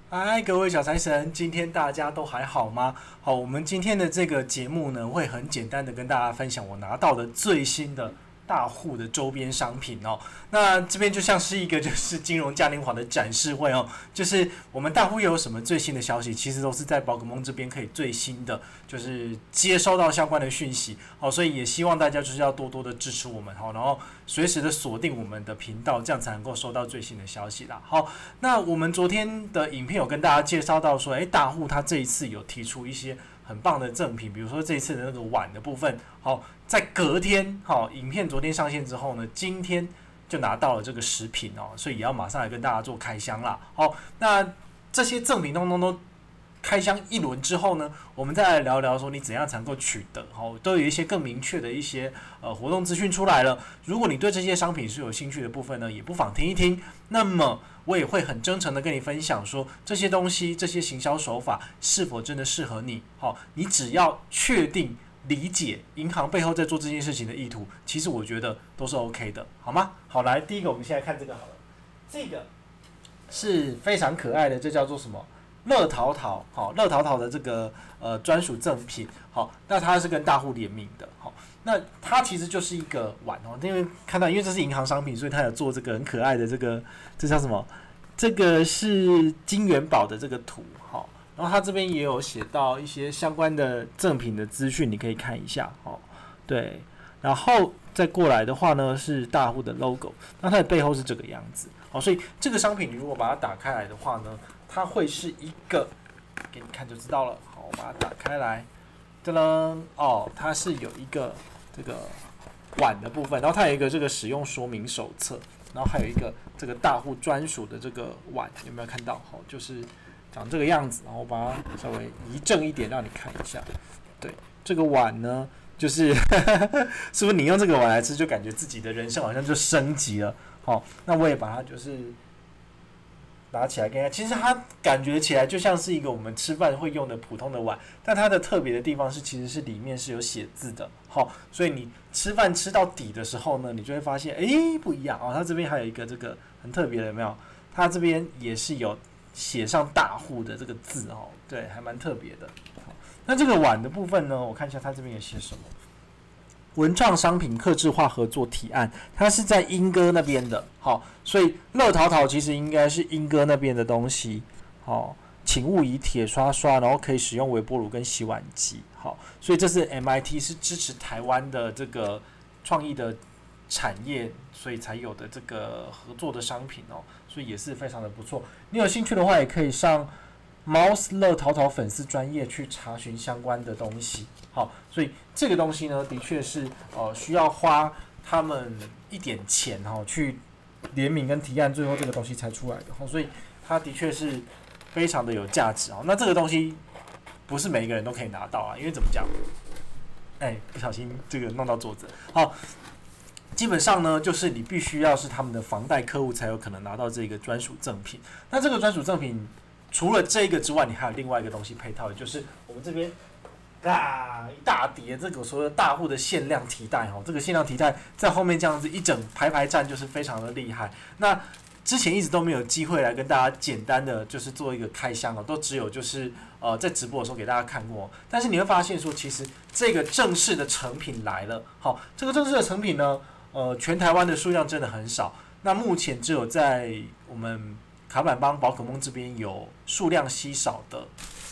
嗨，各位小财神，今天大家都还好吗？好，我们今天的这个节目呢，会很简单的跟大家分享我拿到的最新的大户的周边商品哦。那这边就像是一个就是金融嘉年华的展示会哦，就是我们大户有什么最新的消息，其实都是在宝可梦这边可以最新的就是接收到相关的讯息。好，所以也希望大家就是要多多的支持我们好，然后随时的锁定我们的频道，这样才能够收到最新的消息啦。好，那我们昨天的影片有跟大家介绍到说，大户他这一次有提出一些很棒的赠品，比如说这一次的那个碗的部分，好，在隔天，好，影片昨天上线之后呢，今天就拿到了这个食品哦，所以也要马上来跟大家做开箱啦。好，那这些赠品通通都开箱一轮之后呢，我们再来聊聊说你怎样才能够取得，好，都有一些更明确的一些活动资讯出来了。如果你对这些商品是有兴趣的部分呢，也不妨听一听。那么我也会很真诚的跟你分享说，这些东西、这些行销手法是否真的适合你。好，你只要确定理解银行背后在做这件事情的意图，其实我觉得都是 OK 的，好吗？好，来，第一个我们现在看这个好了，这个是非常可爱的，这叫做什么？乐淘淘，好，乐淘淘的这个专属赠品，好，那它是跟大户联名的，好，那它其实就是一个碗哦，因为看到，因为这是银行商品，所以它有做这个很可爱的这个，这叫什么？这个是金元宝的这个图，好，然后它这边也有写到一些相关的赠品的资讯，你可以看一下，哦，对，然后再过来的话呢是大户的 logo， 那它的背后是这个样子，好，所以这个商品你如果把它打开来的话呢，它会是一个，给你看就知道了。好，我把它打开来，噔噔，哦，它是有一个这个碗的部分，然后它有一个这个使用说明手册，然后还有一个这个大户专属的这个碗，有没有看到？好，就是长这个样子，然后我把它稍微移正一点，让你看一下。对，这个碗呢，就是是不是你用这个碗来吃，就感觉自己的人生好像就升级了？好，那我也把它就是拿起来跟其实它感觉起来就像是一个我们吃饭会用的普通的碗，但它的特别的地方是，其实是里面是有写字的，好，所以你吃饭吃到底的时候呢，你就会发现，不一样哦。它这边还有一个这个很特别的，有没有？它这边也是有写上大户的这个字哦，对，还蛮特别的。好，那这个碗的部分呢，我看一下它这边有写什么。文创商品客制化合作提案，它是在英哥那边的，好，所以乐淘淘其实应该是英哥那边的东西，好，请勿以铁刷刷，然后可以使用微波炉跟洗碗机，好，所以这是 MIT 是支持台湾的这个创意的产业，所以才有的这个合作的商品哦，所以也是非常的不错。你有兴趣的话，也可以上Mouse 乐淘淘粉丝专页去查询相关的东西。好，所以这个东西呢，的确是需要花他们一点钱去联名跟提案，最后这个东西才出来的。所以它的确是非常的有价值哦。那这个东西不是每一个人都可以拿到啊，因为怎么讲？不小心这个弄到桌子。好，基本上呢，就是你必须要是他们的房贷客户才有可能拿到这个专属赠品。那这个专属赠品除了这个之外，你还有另外一个东西配套，也就是我们这边一大叠这个所谓的大户的限量提袋这个限量提袋在后面这样子一整排站，就是非常的厉害。那之前一直都没有机会来跟大家简单的就是做一个开箱都只有就是在直播的时候给大家看过。但是你会发现说，其实这个正式的成品来了。好，这个正式的成品呢，全台湾的数量真的很少。那目前只有在我们卡板帮宝可梦这边有数量稀少的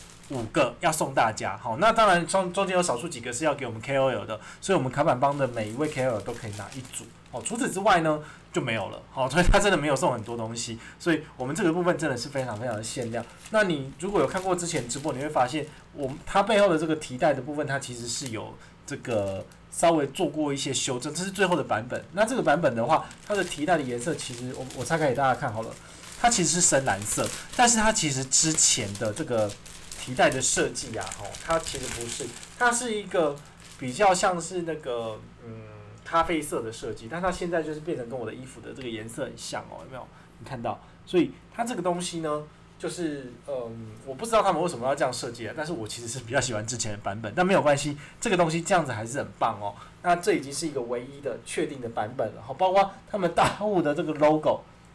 5个要送大家，好，那当然中间有少数几个是要给我们 KOL 的，所以我们卡板帮的每一位 KOL 都可以拿一组，好，除此之外呢就没有了，好，所以他真的没有送很多东西，所以我们这个部分真的是非常非常的限量。那你如果有看过之前直播，你会发现它背后的这个提袋的部分，它其实是有这个稍微做过一些修正，这是最后的版本。那这个版本的话，它的提袋的颜色其实我拆开给大家看好了，它其实是深蓝色，但是它其实之前的这个提袋的设计啊，它其实不是，它是一个比较像是那个咖啡色的设计，但它现在就是变成跟我的衣服的这个颜色很像有没有？你看到？所以它这个东西呢，就是我不知道他们为什么要这样设计，但是我其实是比较喜欢之前的版本，但没有关系，这个东西这样子还是很棒哦。那这已经是一个唯一的确定的版本了，包括他们大户的这个 logo。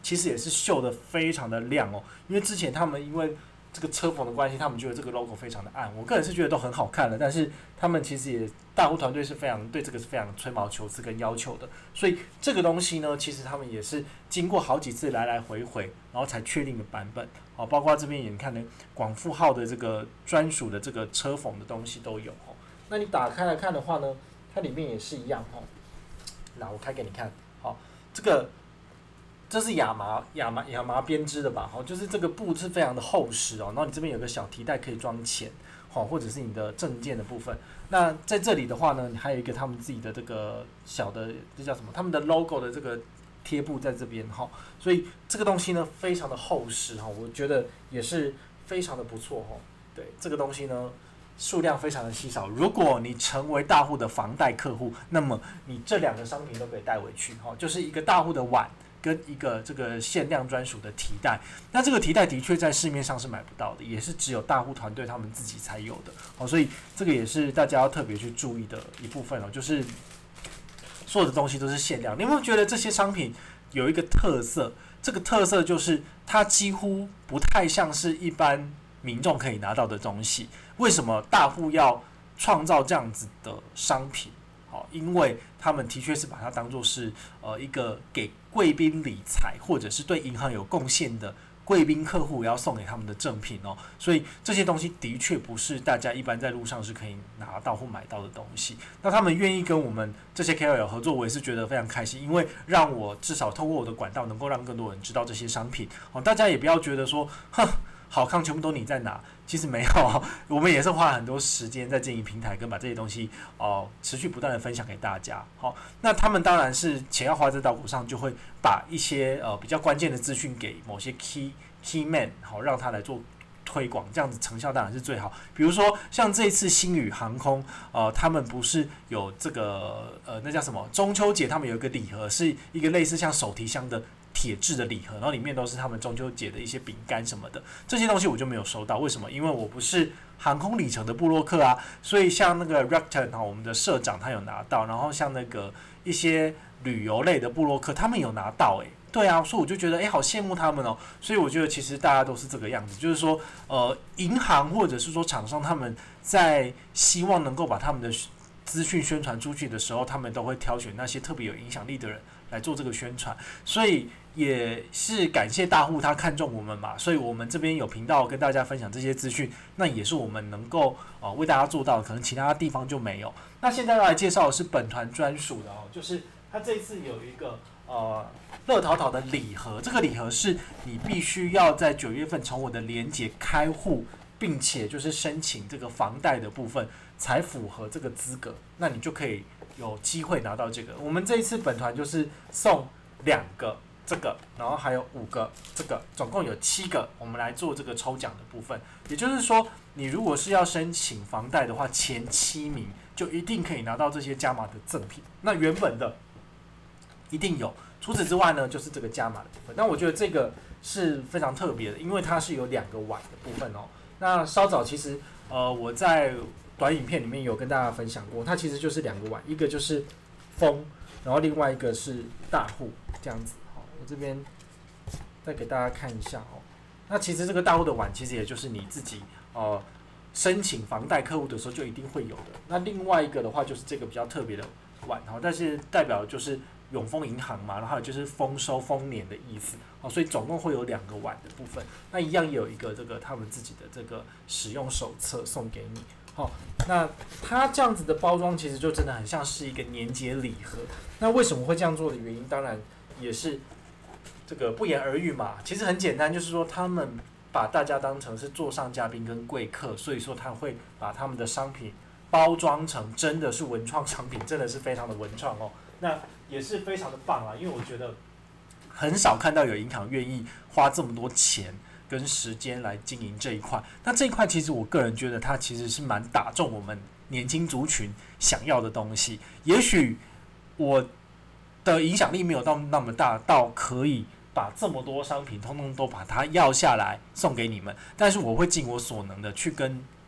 其实也是绣的非常的亮哦。因为之前他们因为这个车缝的关系，他们觉得这个 logo 非常的暗，我个人是觉得都很好看的，但是他们其实也大户团队是非常对这个是非常吹毛求疵跟要求的，所以这个东西呢，其实他们也是经过好几次来来回回，然后才确定的版本。哦，包括这边也看的广富号的这个专属的这个车缝的东西都有哦。那你打开来看的话呢，它里面也是一样哦。那我开给你看，好，这是亚麻编织的吧？好，就是这个布是非常的厚实哦。然后你这边有个小提袋可以装钱，好，或者是你的证件的部分。那在这里的话呢，你还有一个他们自己的这个小的，这叫什么？他们的 logo 的这个贴布在这边哈。所以这个东西呢，非常的厚实哈，我觉得也是非常的不错哈。对，这个东西呢，数量非常的稀少。如果你成为大户的房贷客户，那么你这两个商品都可以带回去哈，就是一个大户的碗。跟一个这个限量专属的提袋，那这个提袋的确在市面上是买不到的，也是只有大户团队他们自己才有的，所以这个也是大家要特别去注意的一部分哦，就是所有的东西都是限量。你有没有觉得这些商品有一个特色？这个特色就是它几乎不太像是一般民众可以拿到的东西。为什么大户要创造这样子的商品？因为他们的确是把它当作是一个给贵宾理财或者是对银行有贡献的贵宾客户要送给他们的赠品哦，所以这些东西的确不是大家一般在路上是可以拿到或买到的东西。那他们愿意跟我们这些 KOL 合作，我也是觉得非常开心，因为让我至少透过我的管道能够让更多人知道这些商品哦。大家也不要觉得说，哼，好康全部都你在拿。其实没有，我们也是花了很多时间在经营平台，跟把这些东西持续不断的分享给大家。好，那他们当然是钱要花在刀口上，就会把一些比较关键的资讯给某些 key man， 好让他来做推广，这样子成效当然是最好。比如说像这一次星宇航空，他们不是有这个那叫什么中秋节，他们有一个礼盒，是一个类似像手提箱的。铁质的礼盒，然后里面都是他们中秋节的一些饼干什么的，这些东西我就没有收到。为什么？因为我不是航空里程的部落客啊，所以像那个 Recton 我们的社长他有拿到，然后像那个一些旅游类的部落客，他们有拿到对啊，所以我就觉得好羡慕他们哦。所以我觉得其实大家都是这个样子，就是说银行或者是说厂商他们在希望能够把他们的资讯宣传出去的时候，他们都会挑选那些特别有影响力的人来做这个宣传，所以也是感谢大户他看中我们嘛，所以我们这边有频道跟大家分享这些资讯，那也是我们能够为大家做到的，可能其他地方就没有。那现在要来介绍的是本团专属的就是它这一次有一个乐淘淘的礼盒，这个礼盒是你必须要在9月份从我的连结开户，并且就是申请这个房贷的部分才符合这个资格，那你就可以有机会拿到这个。我们这一次本团就是送2个这个，然后还有5个这个，总共有7个，我们来做这个抽奖的部分。也就是说，你如果是要申请房贷的话，前7名就一定可以拿到这些加码的赠品。那原本的一定有，除此之外呢，就是这个加码的部分。那我觉得这个是非常特别的，因为它是有2个碗的部分哦。那稍早其实我在短影片里面有跟大家分享过，它其实就是2个碗，一个就是风，然后另外一个是大户这样子。好，我这边再给大家看一下哦。那其实这个大户的碗，其实也就是你自己申请房贷客户的时候就一定会有的。那另外一个的话就是这个比较特别的碗，但是代表就是永丰银行嘛，然后还有就是丰收丰年的意思，所以总共会有2个碗的部分。那一样也有一个这个他们自己的这个使用手册送给你。那它这样子的包装其实就真的很像是一个年节礼盒。那为什么会这样做的原因，当然也是这个不言而喻嘛。其实很简单，就是说他们把大家当成是座上嘉宾跟贵客，所以说他会把他们的商品包装成真的是文创商品，真的是非常的文创哦。那也是非常的棒啊，因为我觉得很少看到有银行愿意花这么多钱跟时间来经营这一块。那这一块其实我个人觉得它其实是蛮打中我们年轻族群想要的东西。也许我的影响力没有到那么大，到可以把这么多商品通通都把它要下来送给你们，但是我会尽我所能的去跟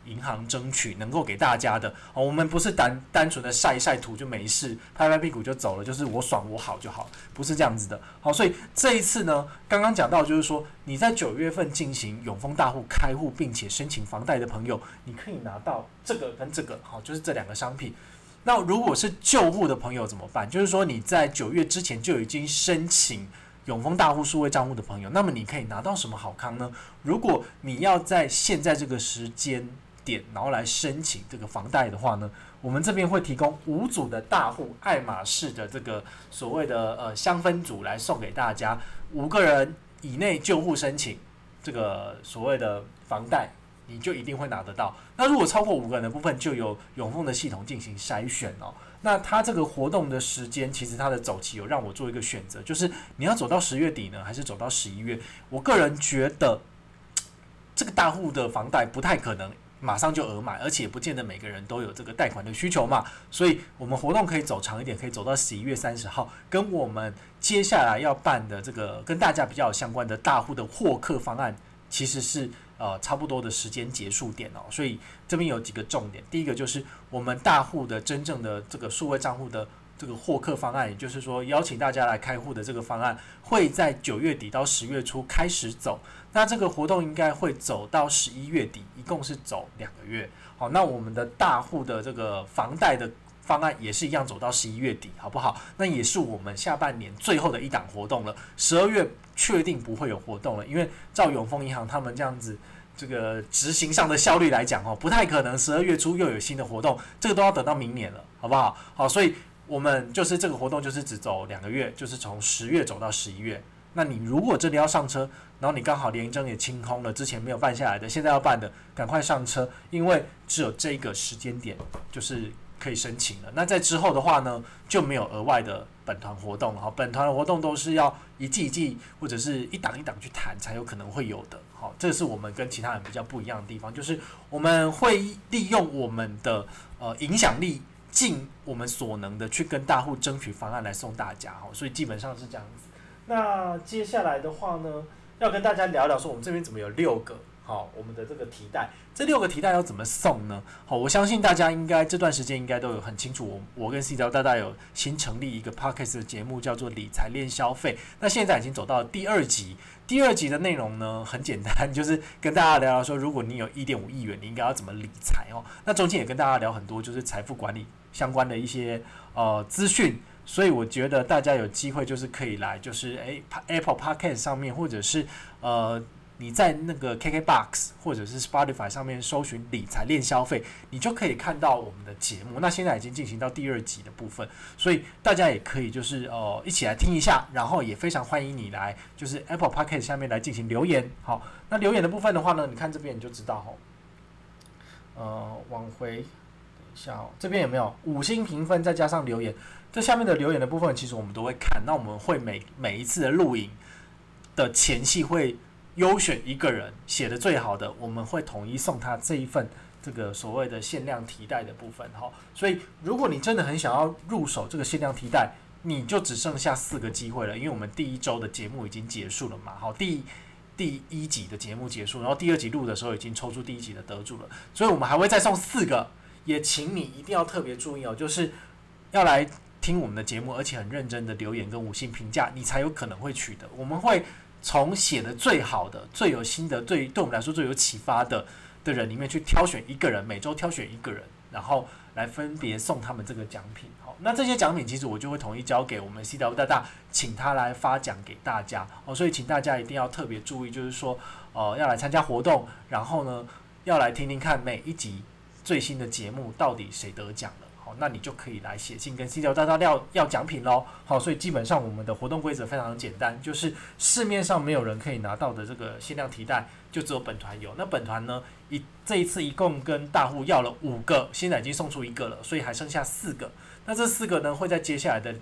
银行争取能够给大家的。我们不是单纯的晒一晒图就没事，拍拍屁股就走了，就是我爽我好就好，不是这样子的。好，所以这一次呢，刚刚讲到就是说，你在9月份进行永丰大户开户并且申请房贷的朋友，你可以拿到这个跟这个，好，就是这2个商品。那如果是旧户的朋友怎么办？就是说你在9月之前就已经申请永丰大户数位账户的朋友，那么你可以拿到什么好康呢？如果你要在现在这个时间点，然后来申请这个房贷的话呢，我们这边会提供5组的大户爱马仕的这个所谓的香氛组来送给大家，5个人以内旧户申请这个所谓的房贷，你就一定会拿得到。那如果超过5个人的部分，就由永丰的系统进行筛选哦。那它这个活动的时间，其实它的走期有让我做一个选择，就是你要走到10月底呢，还是走到11月？我个人觉得这个大户的房贷不太可能马上就额满，而且不见得每个人都有这个贷款的需求嘛，所以我们活动可以走长一点，可以走到11月30号，跟我们接下来要办的这个跟大家比较有相关的大户的获客方案，其实是差不多的时间结束点哦。所以这边有几个重点，第一个就是我们大户的真正的这个数位账户的这个获客方案，也就是说邀请大家来开户的这个方案，会在9月底到10月初开始走。那这个活动应该会走到11月底，一共是走2个月。好，那我们的大户的这个房贷的方案也是一样走到11月底，好不好？那也是我们下半年最后的一档活动了。12月确定不会有活动了，因为照永丰银行他们这样子这个执行上的效率来讲，不太可能12月初又有新的活动，这个都要等到明年了，好不好？好，所以我们就是这个活动就是只走2个月，就是从10月走到11月。那你如果真的要上车，然后你刚好联征也清空了，之前没有办下来的，现在要办的，赶快上车，因为只有这个时间点就是可以申请了。那在之后的话呢，就没有额外的本团活动了。本团的活动都是要一季一季或者是一档一档去谈，才有可能会有的。好，这是我们跟其他人比较不一样的地方，就是我们会利用我们的影响力，尽我们所能的去跟大户争取方案来送大家。所以基本上是这样子。那接下来的话呢，要跟大家聊聊说我们这边怎么有6个我们的这个提袋，这6个提袋要怎么送呢？我相信大家应该这段时间应该都有很清楚，我跟 C 大大有新成立一个 Podcast 的节目，叫做理财练消费。那现在已经走到了第2集，第2集的内容呢很简单，就是跟大家聊聊说，如果你有1.5亿元，你应该要怎么理财哦。那中间也跟大家聊很多就是财富管理相关的一些资讯。所以我觉得大家有机会就是可以来，就是Apple Podcast 上面，或者是你在那个 KKBOX 或者是 Spotify 上面搜寻理财练消费，你就可以看到我们的节目。那现在已经进行到第2集的部分，所以大家也可以就是一起来听一下，然后也非常欢迎你来就是 Apple Podcast 下面来进行留言。好，那留言的部分的话呢，你看这边你就知道往回等一下这边有没有5星评分再加上留言？这下面的留言的部分，其实我们都会看。那我们会每一次的录影的前夕会优选1个人写的最好的，我们会统一送他这一份这个所谓的限量提袋的部分。所以如果你真的很想要入手这个限量提袋，你就只剩下4个机会了，因为我们第1周的节目已经结束了嘛。第1集的节目结束，然后第2集录的时候已经抽出第1集的得主了，所以我们还会再送4个。也请你一定要特别注意就是要来听我们的节目，而且很认真的留言跟5星评价，你才有可能会取得。我们会从写的最好的、最有心得、对我们来说最有启发的人里面去挑选1个人，每周挑选1个人，然后来分别送他们这个奖品。好，那这些奖品其实我就会统一交给我们 CW 大，请他来发奖给大家。所以请大家一定要特别注意，就是说要来参加活动，然后呢要来听听看每一集最新的节目到底谁得奖了。好，那你就可以来写信跟 CW 大要奖品咯。好，所以基本上我们的活动规则非常简单，就是市面上没有人可以拿到的这个限量提袋，就只有本团有。那本团呢，这一次一共跟大户要了5个，现在已经送出1个了，所以还剩下4个。那这4个呢，会在接下来的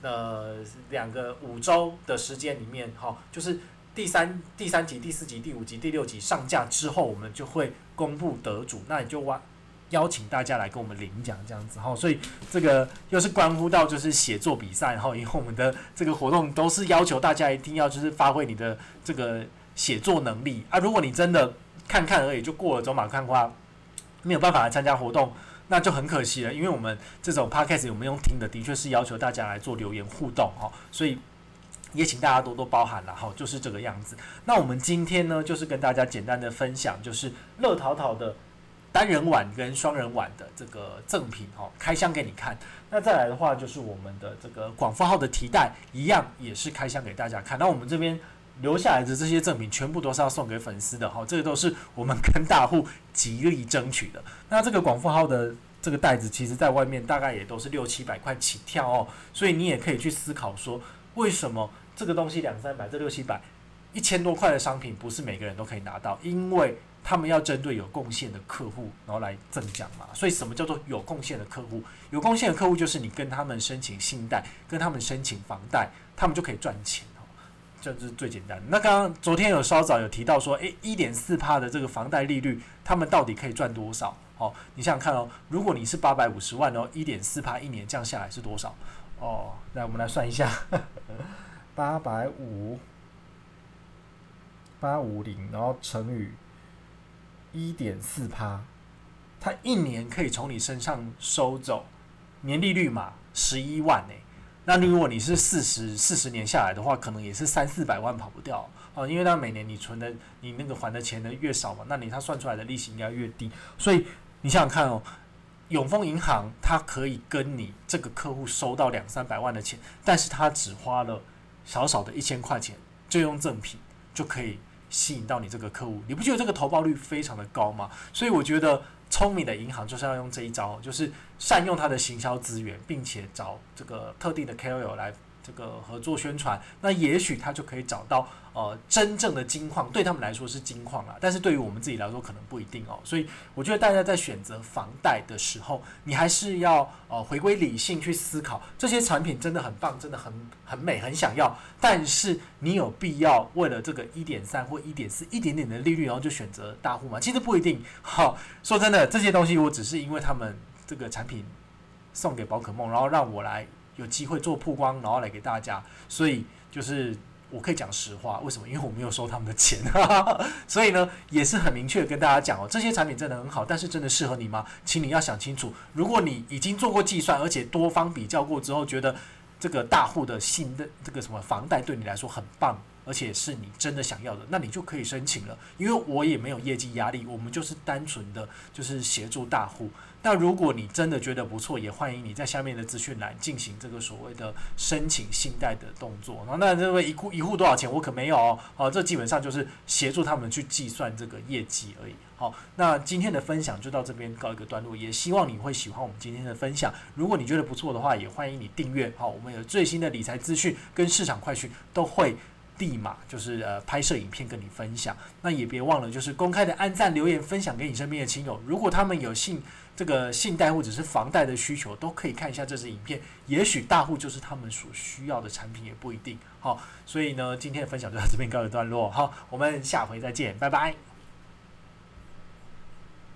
5周的时间里面，就是第三集、第4集、第5集、第6集上架之后，我们就会公布得主，那你就邀请大家来跟我们领奖这样子。所以这个又是关乎到就是写作比赛，因为我们的这个活动都是要求大家一定要就是发挥你的这个写作能力啊。如果你真的看而已就过了走马看花， 没有办法来参加活动，那就很可惜了。因为我们这种 podcast 我们用听的确是要求大家来做留言互动所以也请大家多多包涵啦就是这个样子。那我们今天呢，就是跟大家简单的分享，就是乐淘淘的单人碗跟双人碗的这个赠品开箱给你看。那再来的话，就是我们的这个广富号的提袋，一样也是开箱给大家看。那我们这边留下来的这些赠品，全部都是要送给粉丝的这个都是我们跟大户极力争取的。那这个广富号的这个袋子，其实在外面大概也都是600-700块起跳所以你也可以去思考说，为什么这个东西200-300，这600-700，1000多块的商品不是每个人都可以拿到？因为他们要针对有贡献的客户，然后来赠奖嘛。所以什么叫做有贡献的客户？有贡献的客户就是你跟他们申请信贷，跟他们申请房贷，他们就可以赚钱这是最简单的。那刚刚昨天稍早有提到说，1.4% 的这个房贷利率，他们到底可以赚多少？你想想看如果你是850万1.4%一年这样下来是多少？来我们来算一下，850，然后乘以1.4%，它一年可以从你身上收走年利率嘛11万那如果你是40年下来的话，可能也是300-400万跑不掉因为它每年你存的你那个还的钱呢越少嘛，那它算出来的利息应该越低。所以你想想看永丰银行它可以跟你这个客户收到200-300万的钱，但是它只花了少少的1000块钱，就用赠品就可以吸引到你这个客户，你不觉得这个投报率非常的高吗？所以我觉得聪明的银行就是要用这一招，就是善用它的行销资源，并且找这个特定的 KOL 来这个合作宣传，那也许他就可以找到真正的金矿，对他们来说是金矿啦，但是对于我们自己来说可能不一定所以我觉得大家在选择房贷的时候，你还是要回归理性去思考，这些产品真的很棒，真的很美，很想要，但是你有必要为了这个1.3或1.4一点点的利率，然后就选择大户吗？其实不一定。说真的，这些东西我只是因为他们这个产品送给宝可梦，然后让我来有机会做曝光，然后来给大家，所以就是我可以讲实话，为什么？因为我没有收他们的钱所以呢也是很明确的跟大家讲这些产品真的很好，但是真的适合你吗？请你要想清楚。如果你已经做过计算，而且多方比较过之后，觉得这个大户的这个什么房贷对你来说很棒，而且是你真的想要的，那你就可以申请了。因为我也没有业绩压力，我们就是单纯的就是协助大户。那如果你真的觉得不错，也欢迎你在下面的资讯栏进行这个所谓的申请信贷的动作。那这个一户多少钱我可没有这基本上就是协助他们去计算这个业绩而已。好，那今天的分享就到这边告一个段落，也希望你会喜欢我们今天的分享。如果你觉得不错的话，也欢迎你订阅。好，我们有最新的理财资讯跟市场快讯都会立马就是拍摄影片跟你分享。那也别忘了就是公开的按赞留言分享给你身边的亲友，如果他们有这个信贷或者是房贷的需求，都可以看一下这支影片，也许大户就是他们所需要的产品，也不一定。好，所以呢今天的分享就到这边告一段落。好，我们下回再见，拜拜。